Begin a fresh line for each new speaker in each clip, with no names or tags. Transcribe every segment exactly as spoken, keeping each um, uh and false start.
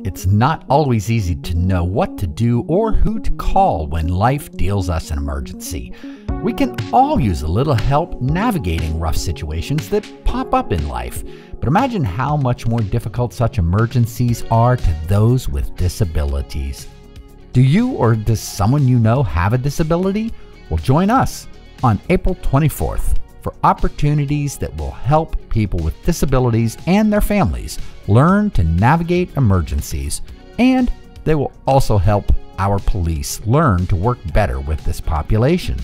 It's not always easy to know what to do or who to call when life deals us an emergency. We can all use a little help navigating rough situations that pop up in life. But imagine how much more difficult such emergencies are to those with disabilities. Do you or does someone you know have a disability? Well, join us on April twenty-fourth for opportunities that will help people with disabilities and their families learn to navigate emergencies. And they will also help our police learn to work better with this population.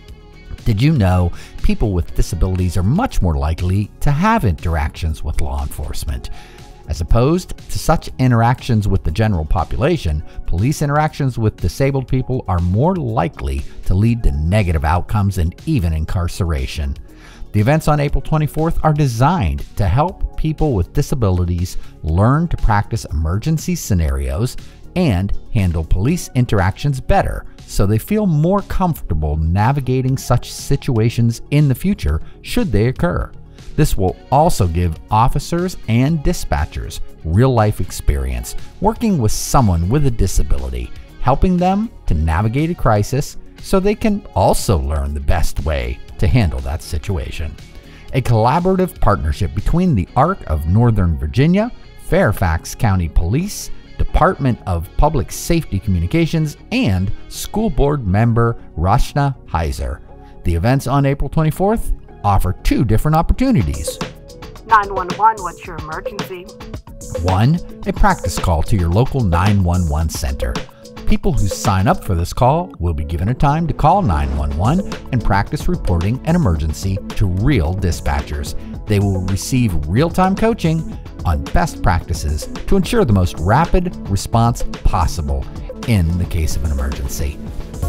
Did you know people with disabilities are much more likely to have interactions with law enforcement? As opposed to such interactions with the general population, police interactions with disabled people are more likely to lead to negative outcomes and even incarceration. The events on April twenty-fourth are designed to help people with disabilities learn to practice emergency scenarios and handle police interactions better, so they feel more comfortable navigating such situations in the future should they occur. This will also give officers and dispatchers real-life experience working with someone with a disability, helping them to navigate a crisis so they can also learn the best way to handle that situation. A collaborative partnership between the A R C of Northern Virginia, Fairfax County Police, Department of Public Safety Communications, and school board member Rashna Heiser. The events on April twenty-fourth offer two different opportunities.
nine one one, what's your emergency?
One, a practice call to your local nine one one center. People who sign up for this call will be given a time to call nine one one and practice reporting an emergency to real dispatchers. They will receive real-time coaching on best practices to ensure the most rapid response possible in the case of an emergency.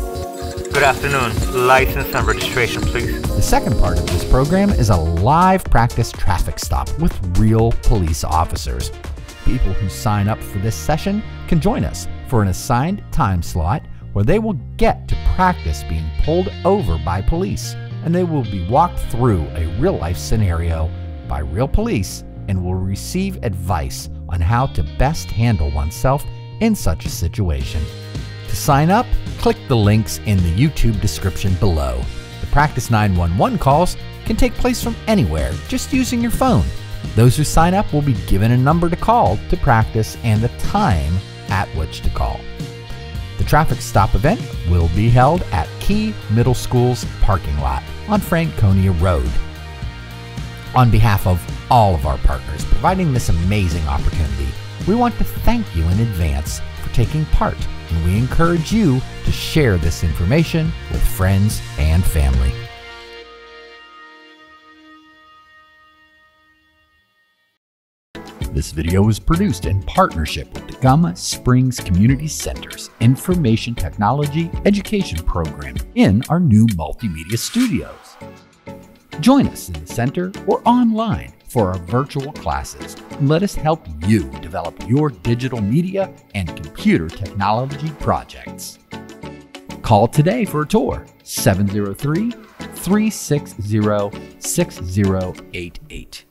Good afternoon. License and registration, please.
The second part of this program is a live practice traffic stop with real police officers. People who sign up for this session can join us for an assigned time slot where they will get to practice being pulled over by police, and they will be walked through a real-life scenario by real police and will receive advice on how to best handle oneself in such a situation. To sign up, click the links in the YouTube description below. The Practice nine one one calls can take place from anywhere, just using your phone. Those who sign up will be given a number to call to practice and the time at which to call. The traffic stop event will be held at Key Middle School's parking lot on Franconia Road. On behalf of all of our partners providing this amazing opportunity, we want to thank you in advance for taking part, and we encourage you to share this information with friends and family. This video was produced in partnership with the Gum Springs Community Center's Information Technology Education Program in our new multimedia studios. Join us in the center or online for our virtual classes. Let us help you develop your digital media and computer technology projects. Call today for a tour, seven zero three, three six zero, six zero eight eight.